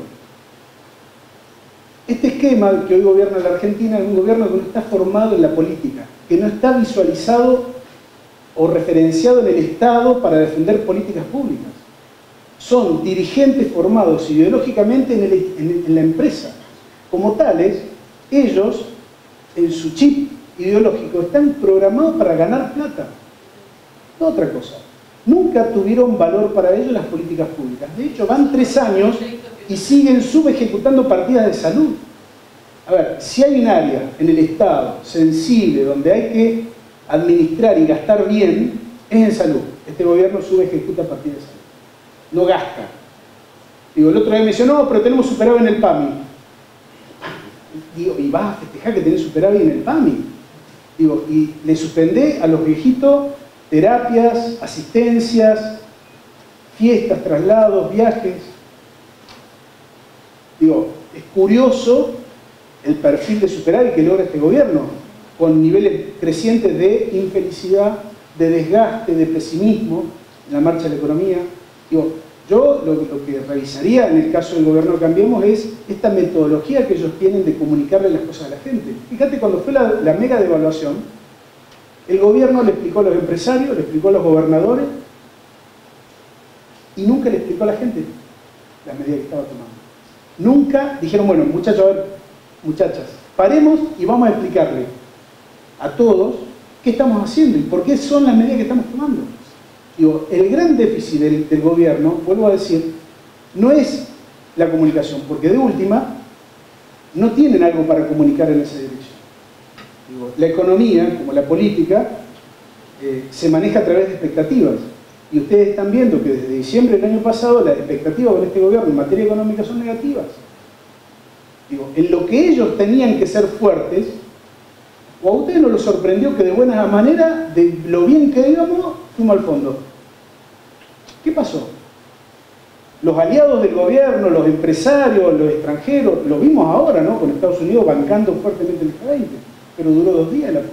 Este esquema que hoy gobierna la Argentina es un gobierno que no está formado en la política, que no está visualizado o referenciado en el Estado para defender políticas públicas. Son dirigentes formados ideológicamente en la empresa. Como tales, ellos, en su chip ideológico, están programados para ganar plata. No otra cosa. Nunca tuvieron valor para ellos las políticas públicas. De hecho, van 3 años y siguen subejecutando partidas de salud. A ver, si hay un área en el Estado sensible donde hay que administrar y gastar bien, es en salud. Este gobierno subejecuta partidas de salud. No gasta. Digo, el otro día me dice, no, pero tenemos superávit en el PAMI. Digo, ¿y vas a festejar que tenés superávit en el PAMI? Digo, y le suspendé a los viejitos terapias, asistencias, fiestas, traslados, viajes. Digo, es curioso el perfil de superávit que logra este gobierno, con niveles crecientes de infelicidad, de desgaste, de pesimismo en la marcha de la economía. Digo, yo lo que revisaría en el caso del gobierno de Cambiemos es esta metodología que ellos tienen de comunicarle las cosas a la gente. Fíjate, cuando fue la mega devaluación, el gobierno le explicó a los empresarios, le explicó a los gobernadores y nunca le explicó a la gente las medidas que estaba tomando. Nunca dijeron, bueno, muchachos, a ver, muchachas, paremos y vamos a explicarle a todos qué estamos haciendo y por qué son las medidas que estamos tomando. Digo, el gran déficit del gobierno, vuelvo a decir, no es la comunicación, porque de última no tienen algo para comunicar en esa dirección. Digo, la economía, como la política, se maneja a través de expectativas. Y ustedes están viendo que desde diciembre del año pasado las expectativas con este gobierno en materia económica son negativas. Digo, en lo que ellos tenían que ser fuertes, o a ustedes no les sorprendió que de buena manera, de lo bien que íbamos, fuimos al fondo. ¿Qué pasó? Los aliados del gobierno, los empresarios, los extranjeros, lo vimos ahora, ¿no? Con Estados Unidos bancando fuertemente el G20, pero duró 2 días la cosa.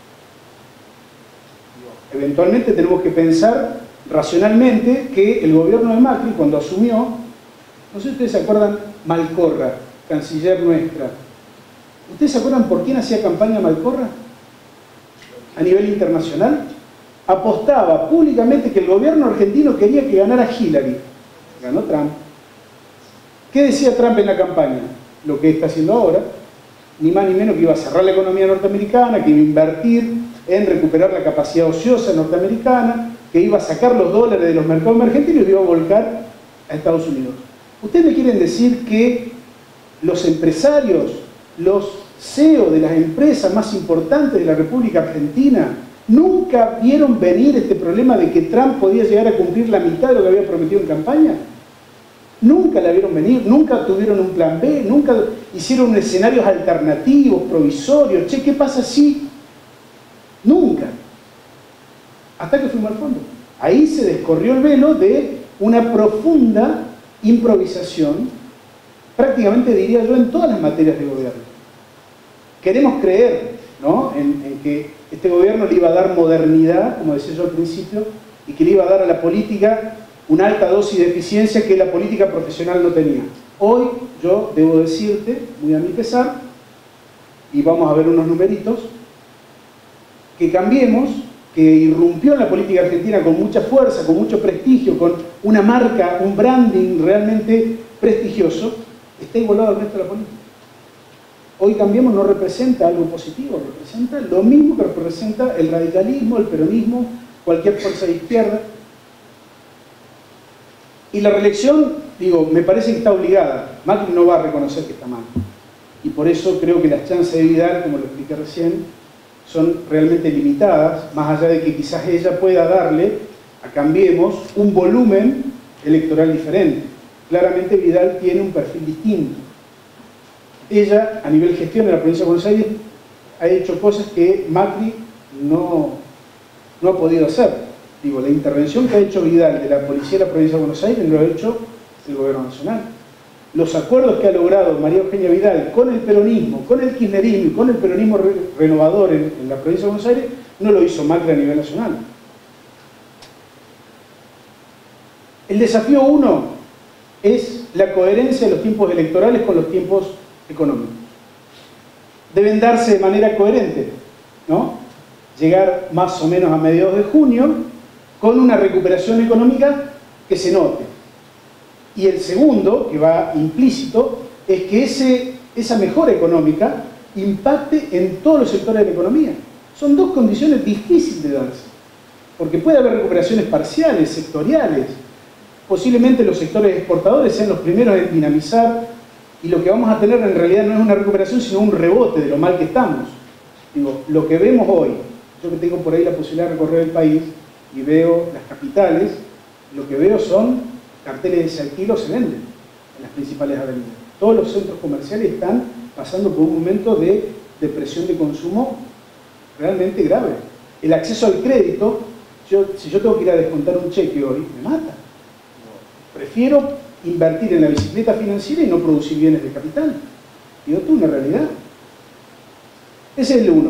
Eventualmente tenemos que pensar racionalmente que el gobierno de Macri, cuando asumió, no sé si ustedes se acuerdan, Malcorra, canciller nuestra. ¿Ustedes se acuerdan por quién hacía campaña Malcorra? A nivel internacional. Apostaba públicamente que el gobierno argentino quería que ganara Hillary. Ganó Trump. ¿Qué decía Trump en la campaña? Lo que está haciendo ahora. Ni más ni menos que iba a cerrar la economía norteamericana, que iba a invertir en recuperar la capacidad ociosa norteamericana, que iba a sacar los dólares de los mercados emergentes y los iba a volcar a Estados Unidos. ¿Ustedes me quieren decir que los empresarios, los CEO de las empresas más importantes de la República Argentina nunca vieron venir este problema de que Trump podía llegar a cumplir la mitad de lo que había prometido en campaña? Nunca la vieron venir, nunca tuvieron un plan B, nunca hicieron escenarios alternativos, provisorios. Che, ¿qué pasa si? Nunca. Hasta que fuimos al fondo. Ahí se descorrió el velo de una profunda improvisación, prácticamente diría yo, en todas las materias de gobierno. Queremos creer, ¿no?, en que este gobierno le iba a dar modernidad, como decía yo al principio, y que le iba a dar a la política una alta dosis de eficiencia que la política profesional no tenía. Hoy yo debo decirte, muy a mi pesar, y vamos a ver unos numeritos, que Cambiemos, que irrumpió en la política argentina con mucha fuerza, con mucho prestigio, con una marca, un branding realmente prestigioso, está igualado al resto de la política. Hoy Cambiemos no representa algo positivo, representa lo mismo que representa el radicalismo, el peronismo, cualquier fuerza de izquierda. Y la reelección, digo, me parece que está obligada. Macri no va a reconocer que está mal. Y por eso creo que las chances de Vidal, como lo expliqué recién, son realmente limitadas, más allá de que quizás ella pueda darle a Cambiemos un volumen electoral diferente. Claramente Vidal tiene un perfil distinto. Ella, a nivel gestión de la provincia de Buenos Aires, ha hecho cosas que Macri no ha podido hacer. Digo, la intervención que ha hecho Vidal de la policía de la provincia de Buenos Aires lo ha hecho el gobierno nacional. Los acuerdos que ha logrado María Eugenia Vidal con el peronismo, con el kirchnerismo y con el peronismo renovador en la provincia de Buenos Aires, no lo hizo Macri a nivel nacional. El desafío 1 es la coherencia de los tiempos electorales con los tiempos económicos. Deben darse de manera coherente, ¿no? Llegar más o menos a mediados de junio con una recuperación económica que se note. Y el segundo, que va implícito, es que esa mejora económica impacte en todos los sectores de la economía. Son dos condiciones difíciles de darse, porque puede haber recuperaciones parciales, sectoriales. Posiblemente los sectores exportadores sean los primeros en dinamizar, y lo que vamos a tener en realidad no es una recuperación, sino un rebote de lo mal que estamos. Digo, lo que vemos hoy, yo que tengo por ahí la posibilidad de recorrer el país y veo las capitales, lo que veo son carteles de ese alquilo se venden en las principales avenidas. Todos los centros comerciales están pasando por un momento de depresión de consumo realmente grave. El acceso al crédito Si yo tengo que ir a descontar un cheque hoy, me mata. Prefiero invertir en la bicicleta financiera y no producir bienes de capital. Digo, tú, una realidad. Ese es el uno.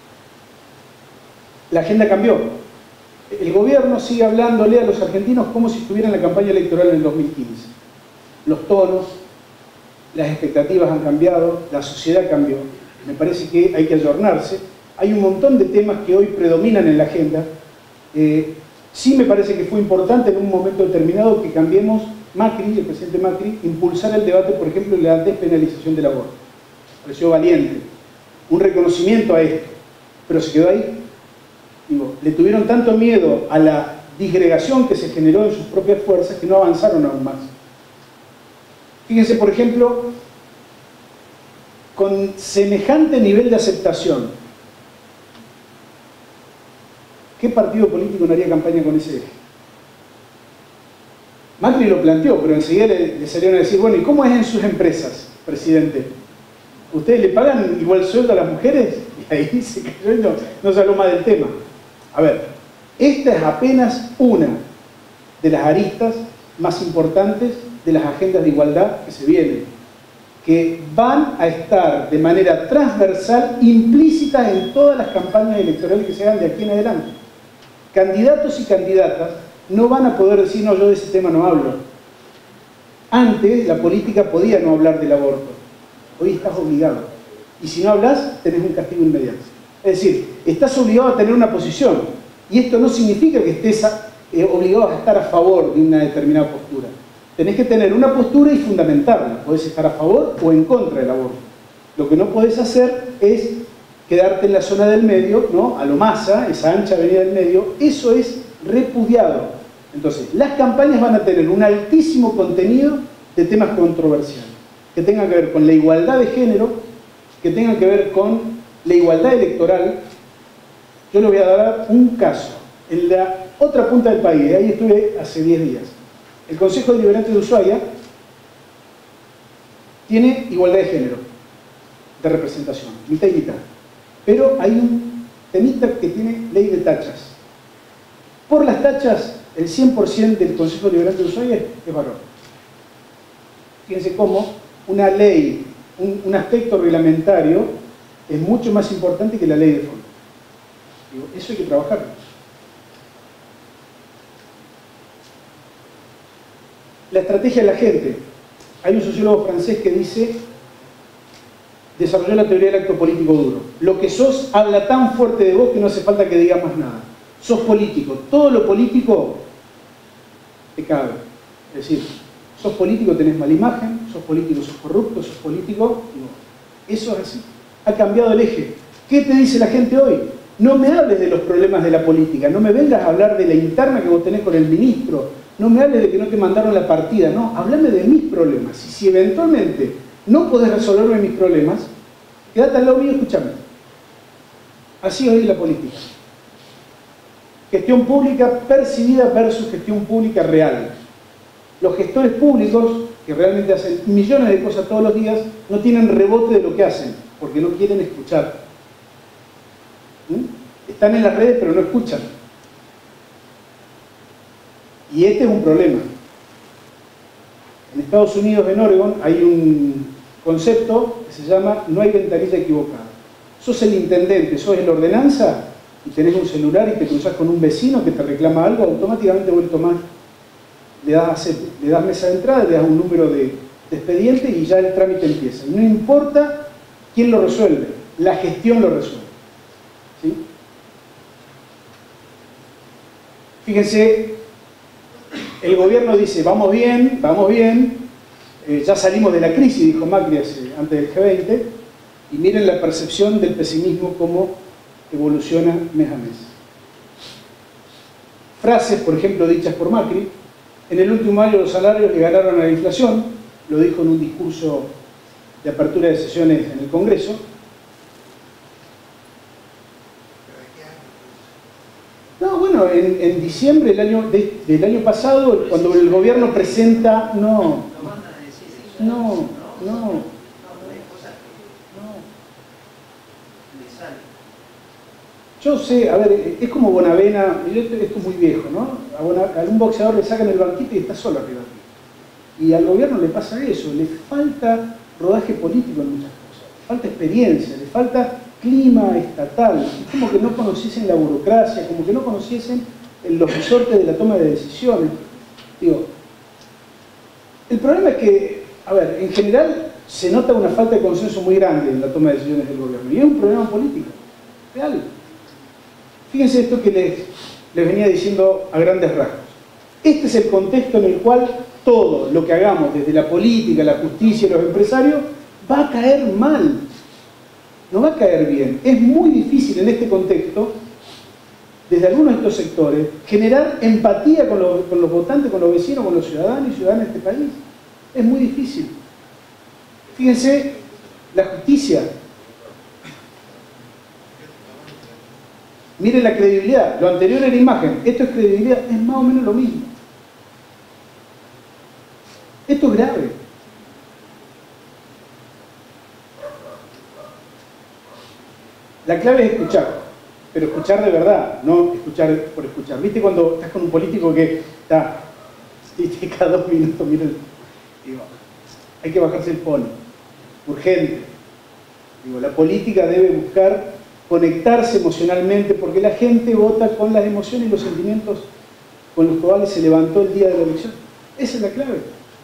La agenda cambió. El gobierno sigue hablándole a los argentinos como si estuviera en la campaña electoral en el 2015. Los tonos, las expectativas han cambiado, la sociedad cambió. Me parece que hay que ayornarse. Hay un montón de temas que hoy predominan en la agenda. Sí me parece que fue importante en un momento determinado que cambiemos, Macri, el presidente Macri, impulsar el debate, por ejemplo, de la despenalización del aborto. Me pareció valiente. Un reconocimiento a esto. Pero se quedó ahí. Digo, le tuvieron tanto miedo a la disgregación que se generó en sus propias fuerzas que no avanzaron aún más. Fíjense, por ejemplo, con semejante nivel de aceptación, ¿qué partido político no haría campaña con ese eje? Macri lo planteó, pero enseguida le salieron a decir, bueno, ¿y cómo es en sus empresas, presidente? ¿Ustedes le pagan igual sueldo a las mujeres? Y ahí se cayó y no se habló más del tema. A ver, esta es apenas una de las aristas más importantes de las agendas de igualdad que se vienen, que van a estar de manera transversal implícitas en todas las campañas electorales que se hagan de aquí en adelante. Candidatos y candidatas no van a poder decir, no, yo de ese tema no hablo. Antes la política podía no hablar del aborto, hoy estás obligado. Y si no hablas, tenés un castigo inmediato. Es decir, estás obligado a tener una posición. Y esto no significa que estés obligado a estar a favor de una determinada postura. Tenés que tener una postura y fundamentarla. Podés estar a favor o en contra del aborto. Lo que no podés hacer es quedarte en la zona del medio, ¿no? A lo Massa, esa ancha avenida del medio. Eso es repudiado. Entonces, las campañas van a tener un altísimo contenido de temas controversiales, que tengan que ver con la igualdad de género, que tengan que ver con la igualdad electoral. Yo le voy a dar un caso. En la otra punta del país, ahí estuve hace 10 días, el Consejo Deliberante de Ushuaia tiene igualdad de género, de representación, mitad y mitad. Pero hay un temita que tiene ley de tachas. Por las tachas, el 100% del Consejo Deliberante de Ushuaia es varón. Fíjense cómo una ley, un aspecto reglamentario es mucho más importante que la ley de fondo. Digo, eso hay que trabajarlo. La estrategia de la gente. Hay un sociólogo francés que dice, desarrolló la teoría del acto político duro. Lo que sos habla tan fuerte de vos que no hace falta que digas más nada. Sos político. Todo lo político te cabe. Es decir, sos político, tenés mala imagen, sos político, sos corrupto, sos político. No. Eso es así. Ha cambiado el eje. ¿Qué te dice la gente hoy? No me hables de los problemas de la política, no me vengas a hablar de la interna que vos tenés con el ministro, no me hables de que no te mandaron la partida, no, háblame de mis problemas. Y si eventualmente no podés resolverme mis problemas, quédate al lado mío y escúchame. Así hoy es la política. Gestión pública percibida versus gestión pública real. Los gestores públicos, que realmente hacen millones de cosas todos los días, no tienen rebote de lo que hacen, porque no quieren escuchar. Están en las redes pero no escuchan. Y este es un problema. En Estados Unidos, en Oregon, hay un concepto que se llama no hay ventanilla equivocada. Sos el intendente, sos el ordenanza y tenés un celular y te cruzás con un vecino que te reclama algo, automáticamente vos tomás, le das mesa de entrada, le das un número de expediente y ya el trámite empieza. Y no importa quién lo resuelve, la gestión lo resuelve. ¿Sí? Fíjense, el gobierno dice, vamos bien, ya salimos de la crisis, dijo Macri antes del G20, y miren la percepción del pesimismo cómo evoluciona mes a mes. Frases, por ejemplo, dichas por Macri, en el último año los salarios le ganaron a la inflación, lo dijo en un discurso de apertura de sesiones en el Congreso. No, bueno, en diciembre del año pasado, cuando el gobierno presenta... No. Yo sé, a ver, es como Bonavena, esto es muy viejo, ¿no? A algún boxeador le sacan el banquito y está solo arriba. Y al gobierno le pasa eso, le falta rodaje político en muchas cosas, le falta experiencia, le falta clima estatal, es como que no conociesen la burocracia, como que no conociesen los resortes de la toma de decisiones. Digo, el problema es que, a ver, en general se nota una falta de consenso muy grande en la toma de decisiones del gobierno, y es un problema político, real. Fíjense esto que les venía diciendo a grandes rasgos. Este es el contexto en el cual todo lo que hagamos desde la política, la justicia y los empresarios va a caer mal, no va a caer bien. Es muy difícil en este contexto, desde algunos de estos sectores, generar empatía con los votantes, con los vecinos, con los ciudadanos y ciudadanas de este país. Es muy difícil. Fíjense, la justicia. Miren la credibilidad. Lo anterior era imagen. Esto es credibilidad. Es más o menos lo mismo. Esto es grave. La clave es escuchar. Pero escuchar de verdad, no escuchar por escuchar. ¿Viste cuando estás con un político que está cada 2 minutos, miren, digo, hay que bajarse el polo, urgente. Digo, la política debe buscar conectarse emocionalmente, porque la gente vota con las emociones y los sentimientos con los cuales se levantó el día de la elección. Esa es la clave.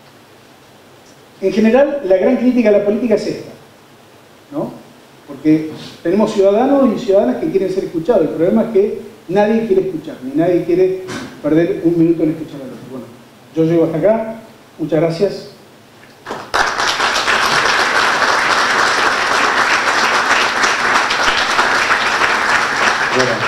En general, la gran crítica a la política es esta, ¿no? Porque tenemos ciudadanos y ciudadanas que quieren ser escuchados. El problema es que nadie quiere escuchar, ni nadie quiere perder un minuto en escuchar al otro. Bueno, yo llego hasta acá. Muchas gracias. Bueno.